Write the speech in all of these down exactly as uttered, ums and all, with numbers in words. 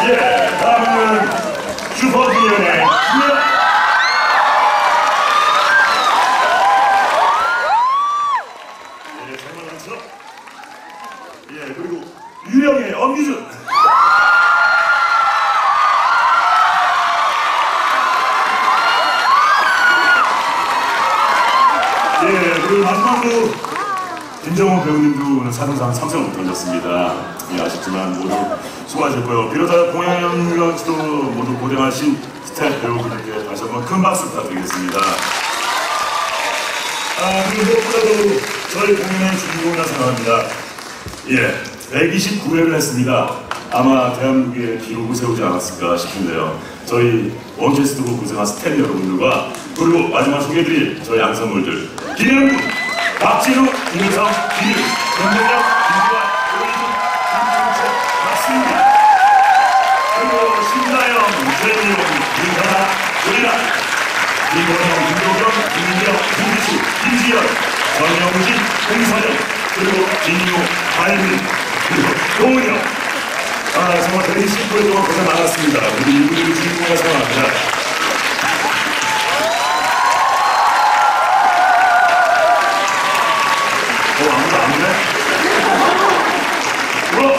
예, 다음은 슈퍼주니어의 유ड़. 예, 정말 많죠? 예, 그리고 유령의 엄기준. 예, 그리고 마지막으로 김정호 배우님도 오늘 사전상 참석을 못하셨습니다. 예, 아쉽지만 모두 수고하셨고요. 비로소 공연런치도 모두 고생하신 스텝 배우분들께 다시 한번 큰 박수 부탁드리겠습니다. 아, 그리고 무엇보다도 저희 공연의 주인공이라 생각합니다. 예, 백이십구 회를 했습니다. 아마 대한민국에 기록을 세우지 않았을까 싶은데요. 저희 원캐스트로 고생한 스텝 여러분들과 그리고 마지막 소개해드릴 저희 앙상블들 김현군, 박진우, 김우성, 김유, 권동혁, 김주환, 오이준, 김종철, 박승기 그리고 신다영, 최민용, 윤선아, 조리라 김건영, 김도경, 김민경, 김기수, 김지연, 전영진, 홍선영 그리고 김유, 발민 그리고 동은영. 아, 정말 백이십구 회 동안 고생 많았습니다. 우리 이분들이 주인공이라 생각합니다. 어, 아무도 안 오네? 어?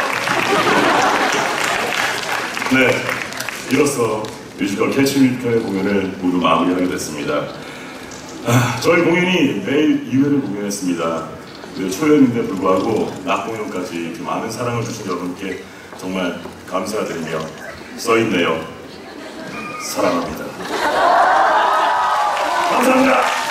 네, 이로써 뮤지컬 캐치뮤지컬의 공연을 모두 마무리하게 됐습니다. 아, 저희 공연이 매일 이 회를 공연했습니다. 네, 초연인데 불구하고 낮 공연까지 이렇게 많은 사랑을 주신 여러분께 정말 감사드리며 써있네요. 사랑합니다. 감사합니다.